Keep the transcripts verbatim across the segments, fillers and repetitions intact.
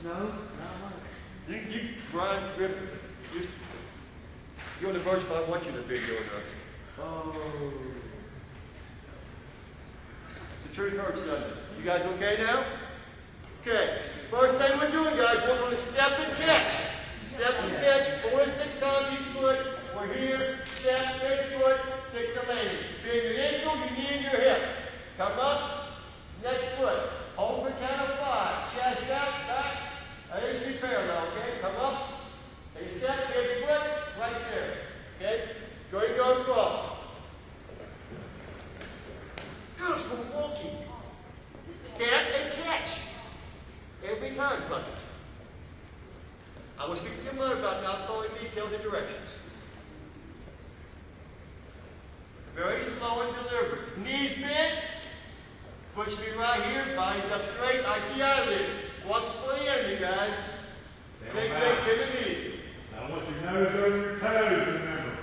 No? You, you, Brian Griffin, you, you're on the verge if I want you in the video or not. Oh. The truth hurts, doesn't it? You guys okay now? Okay. First thing we're doing, guys, we're going to step and catch. Step and catch, four to six times each foot. We're here, step, big foot, stick the landing. Bend your ankle, your knee, and your hip. Come up, next foot. Hold for count of five. Chest out, back. That should be parallel, okay? Come up, take a step, big foot, right there. Okay? Go ahead and go across. Good, it's going walking. Step and catch. Every time, bucket. I will speak to your mother about not following details and directions. Very slow and deliberate. Knees bent. Foot should be right here. Body's up straight. I see eyelids. Watch for the enemy, guys. Jake, Jake, bend the knee. I want your nose over your toes, remember.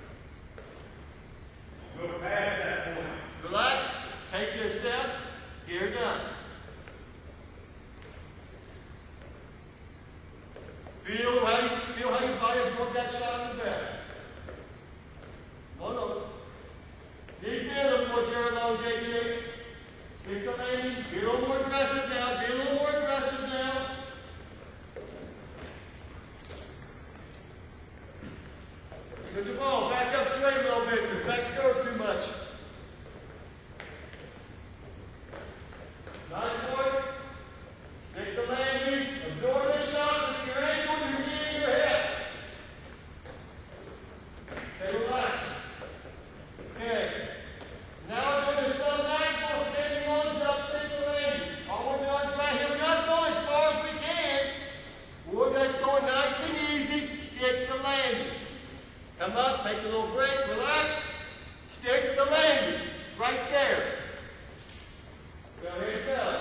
Go past that point. Relax. Take your step. You're done. Feel how, you, feel how your body absorbs that shot the best. One over. Knees be a little more Jared Long, Jake, Jake. Stick the landing. Be a little more aggressive now. Be a little more aggressive now. Good to ball. Back up straight a little bit. Your back's curved too much. Nice work. Stick the landing. Absorb the shot with your ankle, your knee, and your hip. Okay, relax. Okay. Now we're doing some nice little standing on jump, stick the landing. All we're doing right here, we're not going as far as we can. We're just going nice and easy. Stick the landing. Come up, take a little break, relax. Stick the landing. Right there. Go ahead, go.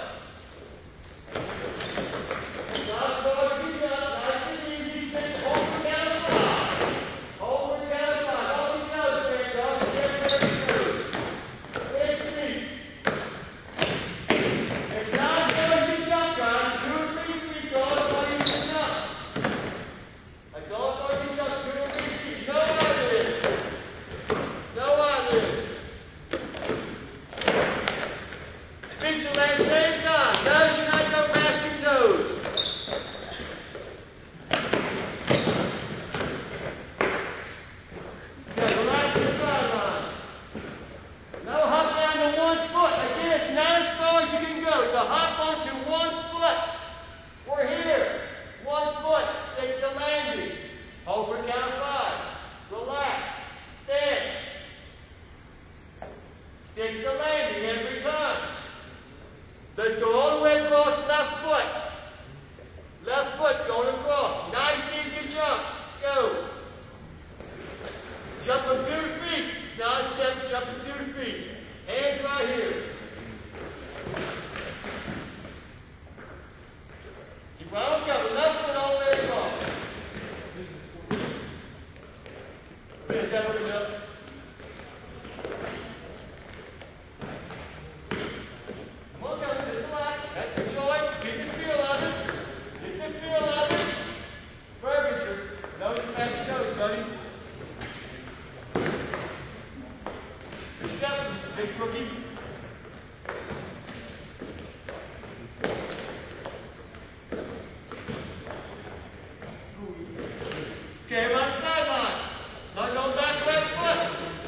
Not as far as you jump, nice and easy. Stick, hold for count of five. Hold for count of five. All you know is man, y'all step ready through. Big feet. It's not as far as you jump, guys. Two or three feet, all as far as you jump. That's all as far as you jump. Two or three feet. No eyelids. No eyelids. Feet should land same time. Toes should not go past your toes. Okay, relax the sideline. Now hop down to one foot. Again, it's not as far as you can go. So hop onto one foot. We're here. One foot. Stick the landing. Hold for count of five. Relax. Stance. Stick the landing every time. Let's go all the way across left foot. Left foot going across. Nice easy jumps. Go. Jump from two feet. It's not a step, jump from two feet. Hands right here. Keep right on coming. Left foot all the way across. Is that open up? Come on, guys, just relax. That's the joy. Get the feel of it. Get the feel of it. Burger, nose back to toes, buddy. Good step, big cookie. Okay, right sideline. Not going back right foot.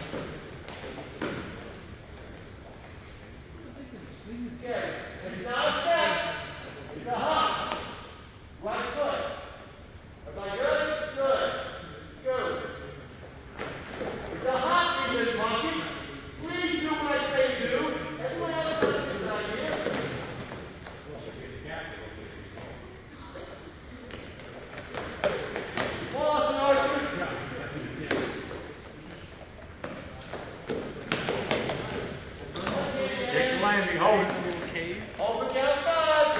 Okay, it's not a set. It's a hop. Right foot. Everybody good? Good. Go. It's a hop, you little monkey. Please do what I say do. Everyone else does it right here. Boston Arthur. Take the landing, hold it. Hold for count of five.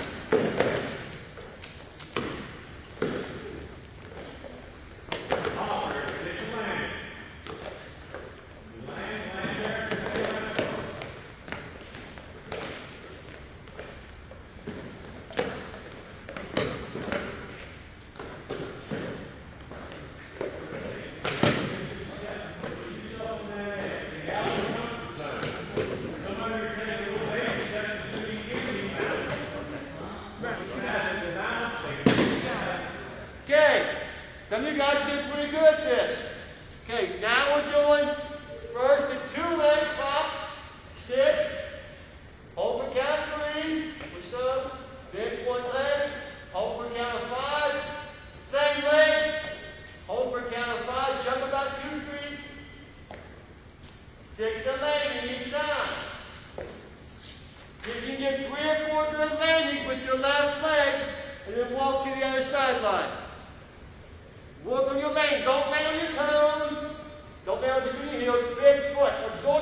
Hop there, take the landing. Land, land there. Take the landing each time. See if you can get three or four good landings with your left leg, and then walk to the other sideline. Work on your landing. Don't land on your toes. Don't land on just on your heels. Big foot. Absorb